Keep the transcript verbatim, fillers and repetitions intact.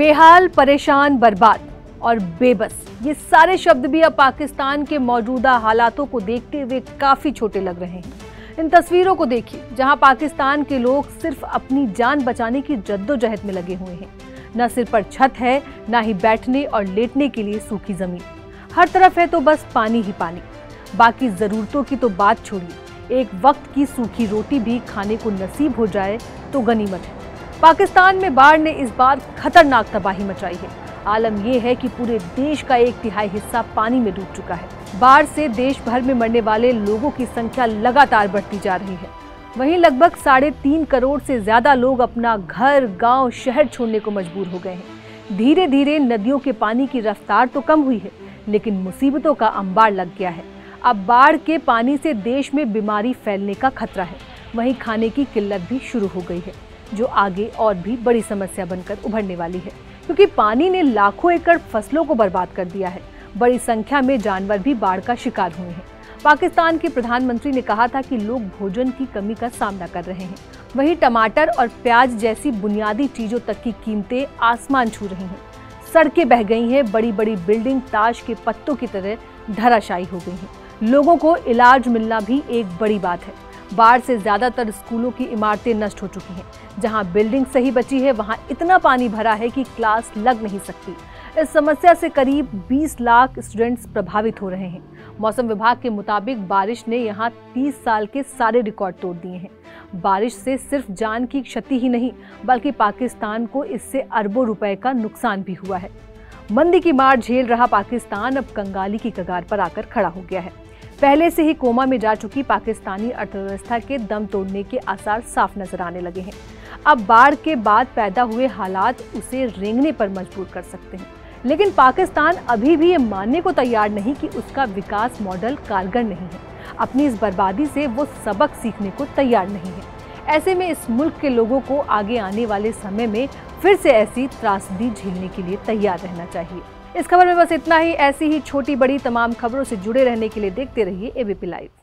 बेहाल, परेशान, बर्बाद और बेबस, ये सारे शब्द भी अब पाकिस्तान के मौजूदा हालातों को देखते हुए काफी छोटे लग रहे हैं। इन तस्वीरों को देखिए, जहां पाकिस्तान के लोग सिर्फ अपनी जान बचाने की जद्दोजहद में लगे हुए हैं। न सिर पर छत है, न ही बैठने और लेटने के लिए सूखी जमीन। हर तरफ है तो बस पानी ही पानी। बाकी जरूरतों की तो बात छोड़िए, एक वक्त की सूखी रोटी भी खाने को नसीब हो जाए तो गनीमत है। पाकिस्तान में बाढ़ ने इस बार खतरनाक तबाही मचाई है। आलम यह है कि पूरे देश का एक तिहाई हिस्सा पानी में डूब चुका है। बाढ़ से देश भर में मरने वाले लोगों की संख्या लगातार बढ़ती जा रही है। वहीं लगभग साढ़े तीन करोड़ से ज्यादा लोग अपना घर, गांव, शहर छोड़ने को मजबूर हो गए हैं। धीरे धीरे नदियों के पानी की रफ्तार तो कम हुई है, लेकिन मुसीबतों का अंबार लग गया है। अब बाढ़ के पानी से देश में बीमारी फैलने का खतरा है। वहीं खाने की किल्लत भी शुरू हो गई है, जो आगे और भी बड़ी समस्या बनकर उभरने वाली है, क्योंकि पानी ने लाखों एकड़ फसलों को बर्बाद कर दिया है। बड़ी संख्या में जानवर भी बाढ़ का शिकार हुए हैं। पाकिस्तान के प्रधानमंत्री ने कहा था कि लोग भोजन की कमी का सामना कर रहे हैं। वहीं टमाटर और प्याज जैसी बुनियादी चीजों तक की कीमतें आसमान छू रही हैं। सड़कें बह गई हैं, बड़ी बड़ी बिल्डिंग ताश के पत्तों की तरह धराशायी हो गई हैं। लोगों को इलाज मिलना भी एक बड़ी बात है। बाढ़ से ज्यादातर स्कूलों की इमारतें नष्ट हो चुकी हैं। जहां बिल्डिंग सही बची है, वहां इतना पानी भरा है कि क्लास लग नहीं सकती। इस समस्या से करीब बीस लाख स्टूडेंट्स प्रभावित हो रहे हैं। मौसम विभाग के मुताबिक बारिश ने यहां तीस साल के सारे रिकॉर्ड तोड़ दिए हैं। बारिश से सिर्फ जान की क्षति ही नहीं, बल्कि पाकिस्तान को इससे अरबों रुपए का नुकसान भी हुआ है। मंदी की मार झेल रहा पाकिस्तान अब कंगाली की कगार पर आकर खड़ा हो गया है। पहले से ही कोमा में जा चुकी पाकिस्तानी अर्थव्यवस्था के दम तोड़ने के आसार साफ नजर आने लगे हैं। अब बाढ़ के बाद पैदा हुए हालात उसे रेंगने पर मजबूर कर सकते हैं, लेकिन पाकिस्तान अभी भी ये मानने को तैयार नहीं कि उसका विकास मॉडल कारगर नहीं है। अपनी इस बर्बादी से वो सबक सीखने को तैयार नहीं है। ऐसे में इस मुल्क के लोगों को आगे आने वाले समय में फिर से ऐसी त्रासदी झेलने के लिए तैयार रहना चाहिए। इस खबर में बस इतना ही। ऐसी ही छोटी बड़ी तमाम खबरों से जुड़े रहने के लिए देखते रहिए एबीपी लाइव।